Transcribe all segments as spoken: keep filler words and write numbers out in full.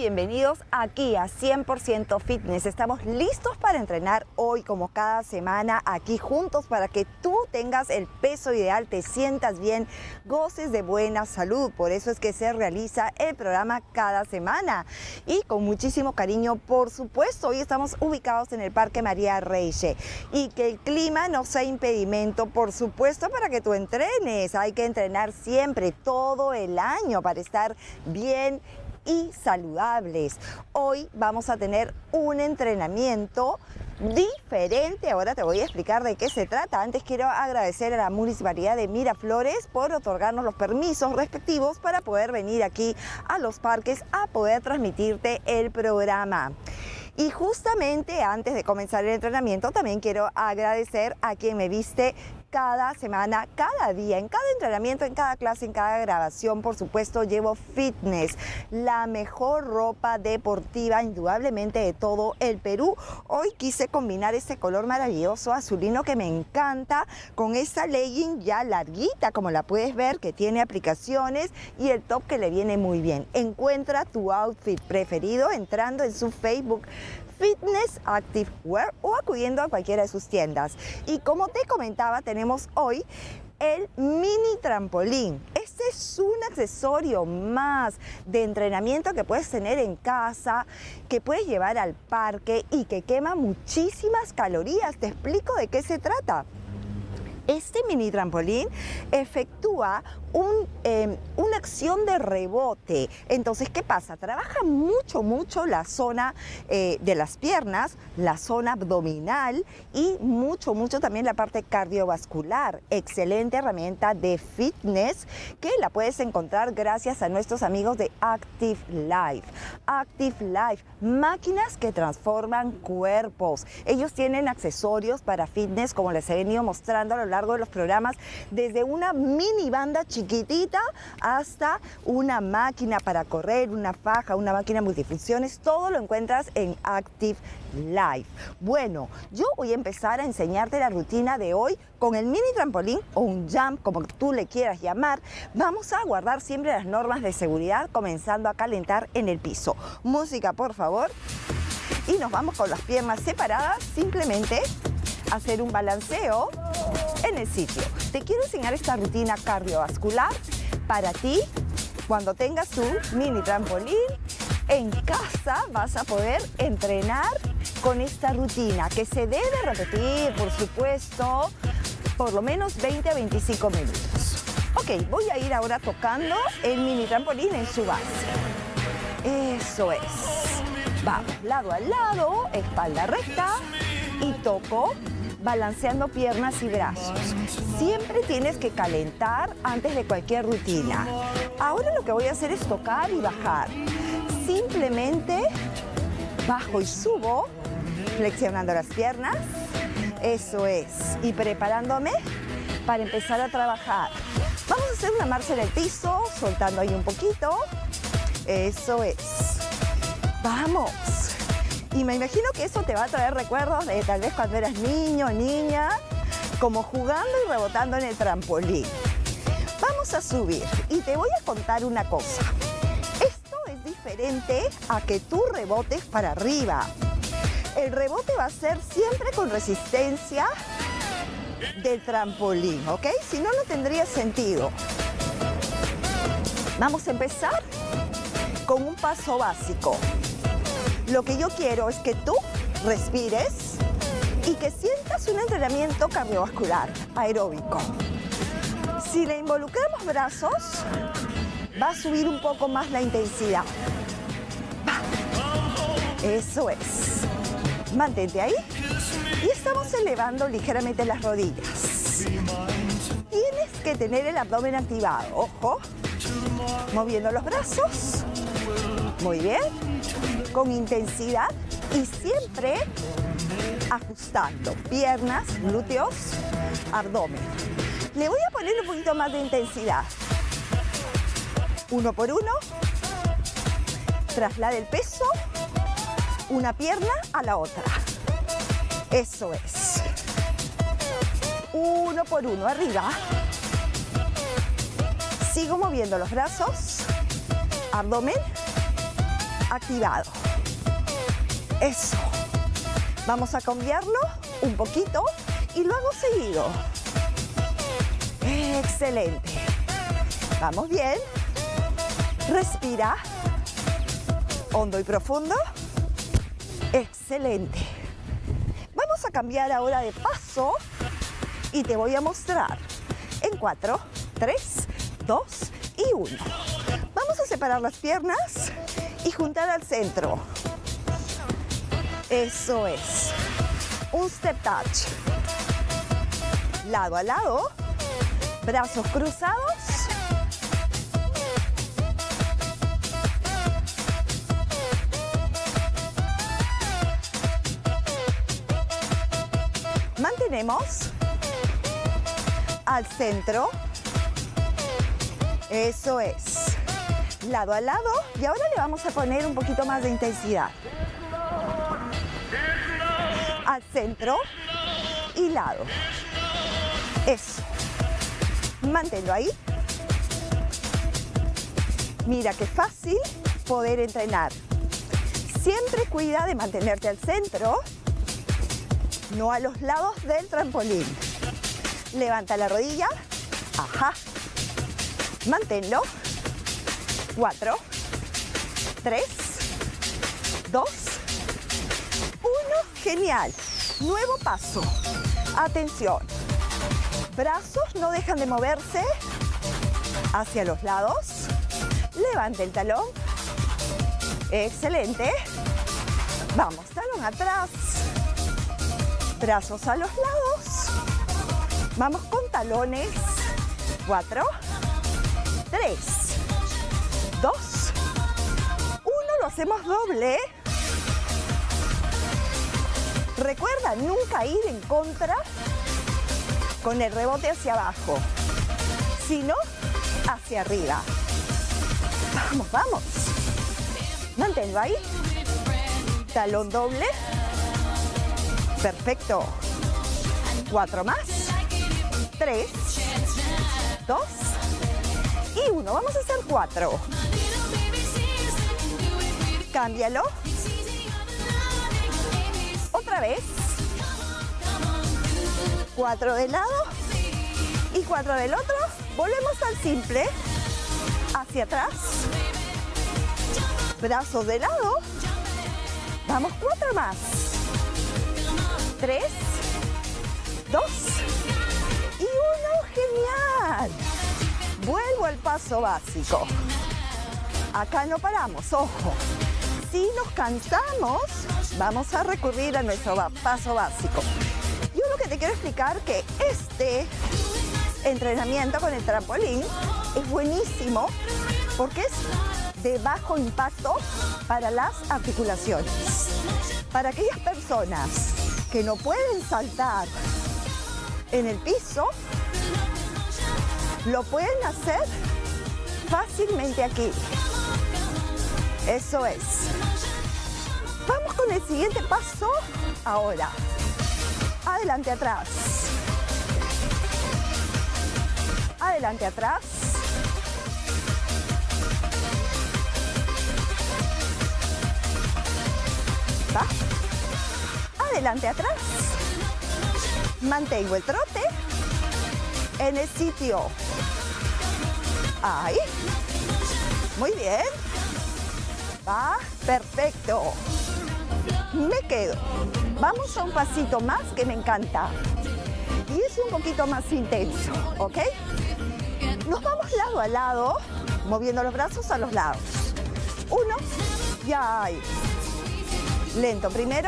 bienvenidos aquí a cien por ciento Fitness. Estamos listos para entrenar hoy como cada semana aquí juntos para que tú tengas el peso ideal, te sientas bien, goces de buena salud. Por eso es que se realiza el programa cada semana y con muchísimo cariño, por supuesto. Hoy estamos ubicados en el Parque María Reiche y que el clima no sea impedimento, por supuesto, para que tú entrenes. Hay que entrenar siempre, todo el año, para estar bien y saludables. Hoy vamos a tener un entrenamiento diferente. Ahora te voy a explicar de qué se trata. Antes quiero agradecer a la Municipalidad de Miraflores por otorgarnos los permisos respectivos para poder venir aquí a los parques a poder transmitirte el programa. Y justamente antes de comenzar el entrenamiento también quiero agradecer a quien me viste cada semana, cada día, en cada entrenamiento, en cada clase, en cada grabación. Por supuesto, llevo Fitness, la mejor ropa deportiva indudablemente de todo el Perú. Hoy quise combinar este color maravilloso azulino que me encanta con esta legging ya larguita, como la puedes ver, que tiene aplicaciones, y el top que le viene muy bien. Encuentra tu outfit preferido entrando en su Facebook Fitness Active Wear o acudiendo a cualquiera de sus tiendas. Y como te comentaba, tenemos hoy el mini trampolín. Este es un accesorio más de entrenamiento que puedes tener en casa, que puedes llevar al parque y que quema muchísimas calorías. Te explico de qué se trata. Este mini trampolín efectúa un, eh, una acción de rebote. Entonces, ¿qué pasa? Trabaja mucho, mucho la zona eh, de las piernas, la zona abdominal y mucho, mucho también la parte cardiovascular. Excelente herramienta de fitness que la puedes encontrar gracias a nuestros amigos de Active Life. Active Life, máquinas que transforman cuerpos. Ellos tienen accesorios para fitness, como les he venido mostrando a lo largo de los programas, desde una mini banda chiquitita hasta una máquina para correr, una faja, una máquina multifunciones. Todo lo encuentras en Active Life. Bueno, yo voy a empezar a enseñarte la rutina de hoy con el mini trampolín o un jump, como tú le quieras llamar. Vamos a guardar siempre las normas de seguridad, comenzando a calentar en el piso. Música, por favor. Y nos vamos con las piernas separadas, simplemente hacer un balanceo en el sitio. Te quiero enseñar esta rutina cardiovascular para ti. Cuando tengas tu mini trampolín en casa vas a poder entrenar con esta rutina que se debe repetir, por supuesto, por lo menos veinte a veinticinco minutos. Ok, voy a ir ahora tocando el mini trampolín en su base. Eso es. Vamos, lado a lado, espalda recta y toco, balanceando piernas y brazos. Siempre tienes que calentar antes de cualquier rutina. Ahora lo que voy a hacer es tocar y bajar. Simplemente bajo y subo, flexionando las piernas. Eso es. Y preparándome para empezar a trabajar. Vamos a hacer una marcha en el piso, soltando ahí un poquito. Eso es. ¡Vamos! Y me imagino que eso te va a traer recuerdos de tal vez cuando eras niño o niña, como jugando y rebotando en el trampolín. Vamos a subir y te voy a contar una cosa. Esto es diferente a que tú rebotes para arriba. El rebote va a ser siempre con resistencia del trampolín, ¿ok? Si no, no tendría sentido. Vamos a empezar con un paso básico. Lo que yo quiero es que tú respires y que sientas un entrenamiento cardiovascular, aeróbico. Si le involucramos brazos, va a subir un poco más la intensidad. Eso es. Mantente ahí. Y estamos elevando ligeramente las rodillas. Tienes que tener el abdomen activado. Ojo. Moviendo los brazos. Muy bien. Con intensidad y siempre ajustando piernas, glúteos, abdomen. Le voy a poner un poquito más de intensidad. Uno por uno. Traslade el peso, una pierna a la otra. Eso es. Uno por uno, arriba. Sigo moviendo los brazos, abdomen, activado. Eso. Vamos a cambiarlo un poquito y luego seguido. Excelente. Vamos bien. Respira. Hondo y profundo. Excelente. Vamos a cambiar ahora de paso y te voy a mostrar en cuatro, tres, dos y uno. Vamos a separar las piernas y juntar al centro. Eso es. Un step touch. Lado a lado. Brazos cruzados. Mantenemos al centro. Eso es. Lado a lado. Y ahora le vamos a poner un poquito más de intensidad. Al centro y lado. Eso. Manténlo ahí. Mira qué fácil poder entrenar. Siempre cuida de mantenerte al centro, no a los lados del trampolín. Levanta la rodilla. Ajá. Manténlo. Cuatro, tres, dos, uno. Genial. Nuevo paso. Atención. Brazos no dejan de moverse hacia los lados. Levante el talón. Excelente. Vamos, talón atrás. Brazos a los lados. Vamos con talones. Cuatro, tres, dos, uno. Lo hacemos doble. Recuerda nunca ir en contra con el rebote hacia abajo, sino hacia arriba. Vamos, vamos. Manténlo ahí. Talón doble. Perfecto. Cuatro más. Tres, dos y uno. Vamos a hacer cuatro. Cámbialo. Otra vez. Cuatro del lado y cuatro del otro. Volvemos al simple. Hacia atrás. Brazos de lado. Vamos, cuatro más. Tres, dos y uno. Genial. Vuelvo al paso básico. Acá no paramos, ojo. Si nos cansamos, vamos a recurrir a nuestro paso básico. Yo lo que te quiero explicar que este entrenamiento con el trampolín es buenísimo porque es de bajo impacto para las articulaciones. Para aquellas personas que no pueden saltar en el piso, lo pueden hacer fácilmente aquí. Eso es. Vamos con el siguiente paso ahora. Adelante, atrás. Adelante, atrás. Va. Adelante, atrás. Mantengo el trote en el sitio. Ahí. Muy bien. Va. Perfecto. Me quedo. Vamos a un pasito más que me encanta. Y es un poquito más intenso, ¿ok? Nos vamos lado a lado, moviendo los brazos a los lados. Uno, y ahí. Lento primero.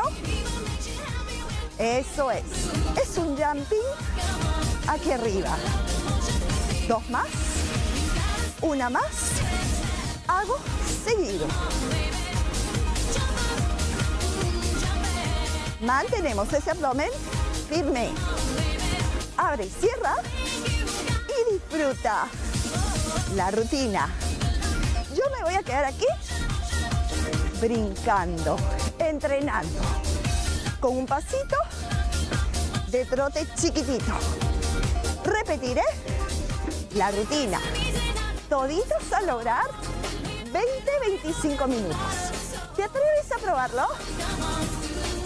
Eso es. Es un jumping aquí arriba. Dos más. Una más. Hago seguido. Mantenemos ese abdomen firme. Abre y cierra. Y disfruta la rutina. Yo me voy a quedar aquí brincando, entrenando. Con un pasito de trote chiquitito. Repetiré la rutina. Toditos a lograr veinte, veinticinco minutos. ¿Te atreves a probarlo?